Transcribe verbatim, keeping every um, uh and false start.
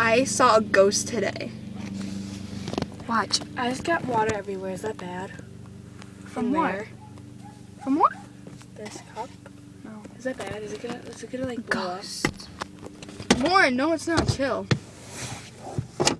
I saw a ghost today. Watch. I just got water everywhere. Is that bad? From what? where? From what? This cup? No. Is that bad? Is it gonna, is it gonna like blow up? Ghost. Lauren, no, it's not. Chill.